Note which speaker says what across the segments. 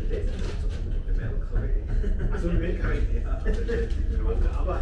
Speaker 1: Also ein LKW. Ja, aber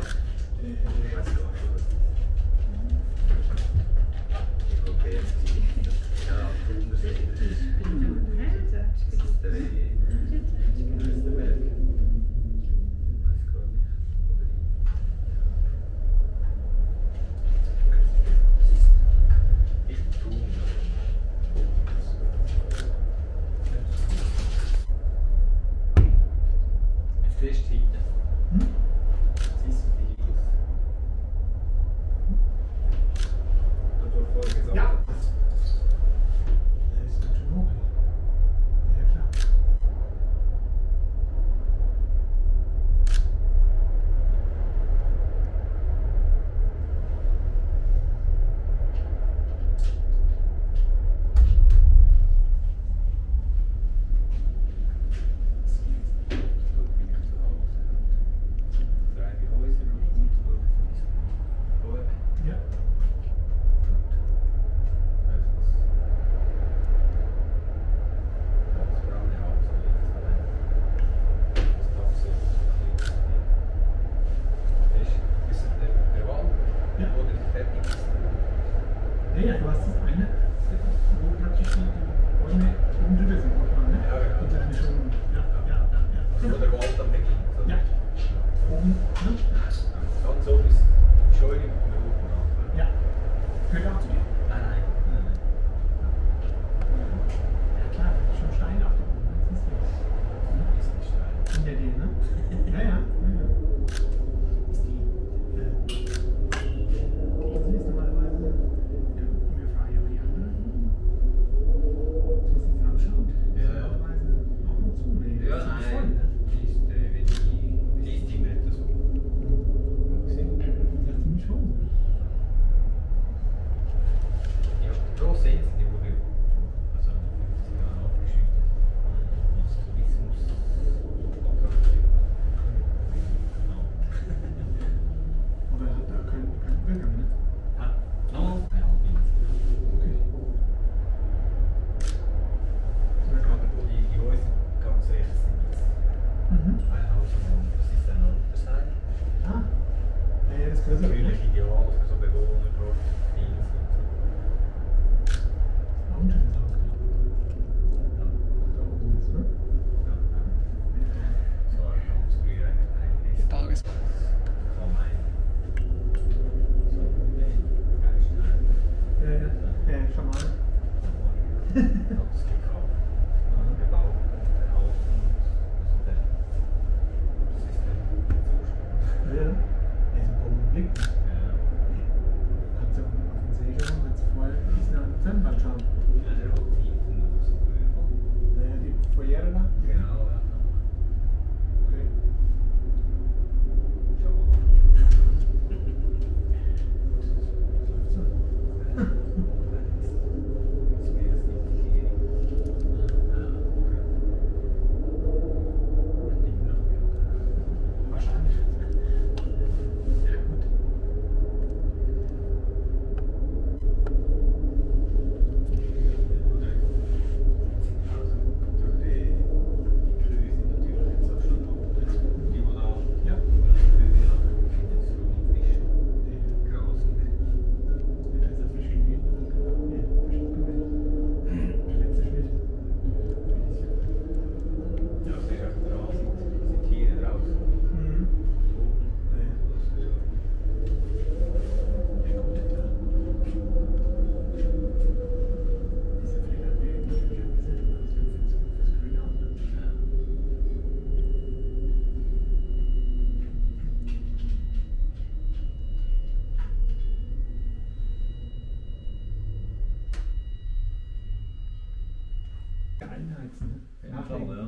Speaker 2: einheizen. Ne? Ja, ja.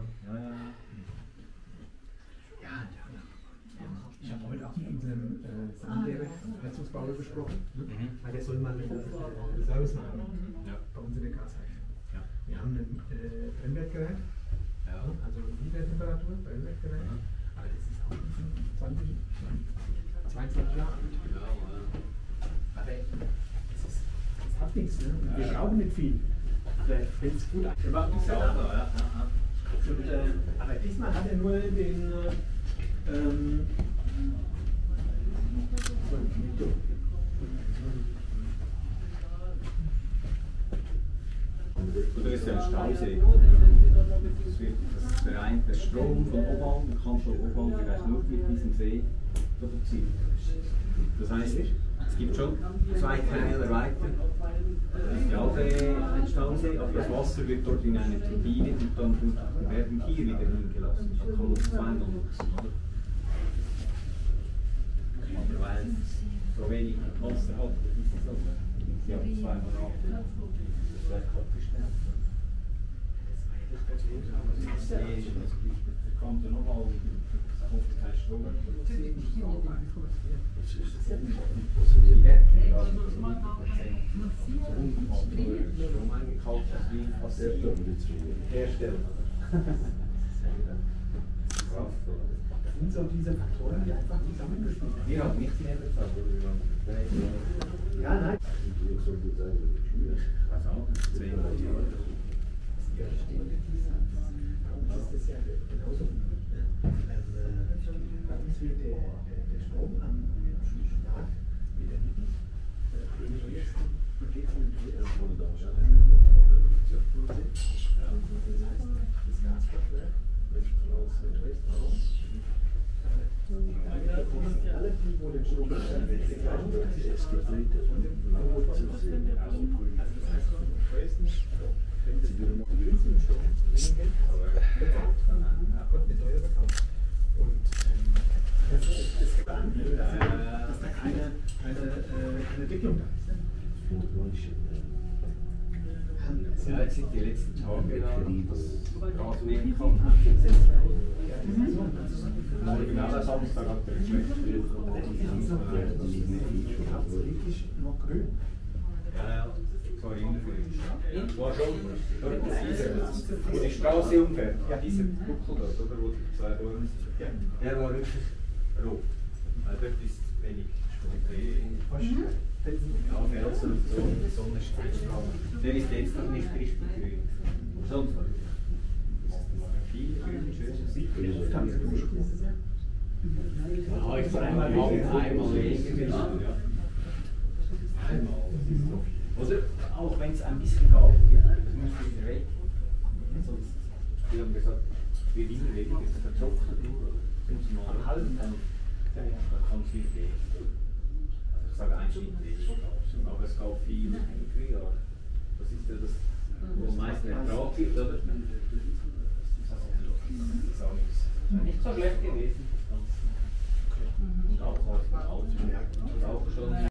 Speaker 2: Ich habe heute auch mit unserem Sanlehrer, Heizungsbauer gesprochen. Ne? Weil der soll mal einen Service machen bei uns in der Gasheizung. Ja. Wir haben ein Brennwertgerät, also Niedertemperatur, Brennwertgerät, aber das ist auch 22 Jahre alt. Aber das hat nichts, ne? Wir brauchen nicht viel. Wenn es gut angeht.
Speaker 3: Ja.
Speaker 2: nur den
Speaker 3: Oder ist ja ein Stausee. Das vereint der Strom von Obwald, der Kanton Obwald vielleicht nur mit diesem See produziert. Das heißt, es gibt schon 2 Täler weiter, das ist ja auch ein Stausee, aber das Wasser wird dort in eine Turbine und dann werden hier wieder hingelassen. Dann kann es 2 nutzen, oder? Aber weil es so wenig Wasser hat, ist es so. Sie haben 2 Monate. Das wird abgestellt. Da kommt ja nochmal, es kommt kein Strom. Strom eingekauft, das wie herstellen.
Speaker 2: Das sind so diese Faktoren, die einfach zusammengespielt haben.
Speaker 3: Wir haben nicht mehr bezahlt, oder wir haben
Speaker 2: Ja, nein.
Speaker 3: was auch, 10 Jahre.
Speaker 2: Das ist ja genauso. Uns wird der Strom am Start wieder hinten. Das Gaskraftwerk alle die, wo den Strom das heißt, Dresden, wenn sie noch günstigen Strom bringen, konnten wir teuer verkaufen. Und das ist spannend, dass da keine Entwicklung da ist.
Speaker 3: Ja, jetzt sind die letzten Tage da, das Gas nehmen kann. Morgen auch Samstag hat er geschmeckt.
Speaker 2: Politisch noch grün.
Speaker 3: Ja, so grün. War schon wo die Straße umfährt. Ja, dieser Buckel dort, oder? Wo die 2 Bäume sind. Der war wirklich rot. Weil dort ist wenig Strom. Ja, Felsen und so, die Sonne steht. Der ist jetzt noch nicht richtig grün. Sonst war viel grün, schön. Ja, ich war einmal wegen. Oder auch wenn es ein bisschen gab, das muss wieder weg. Sonst, wir haben gesagt, wir immer weniger, es vertrocknet nur. Muss man einen halben, dann kann es wieder gehen. Ich sage ein Schritt weniger, aber es gab viel ja. Das ist ja das, wo am meisten Ertrag gibt, oder? Das ist nicht so schlecht gewesen.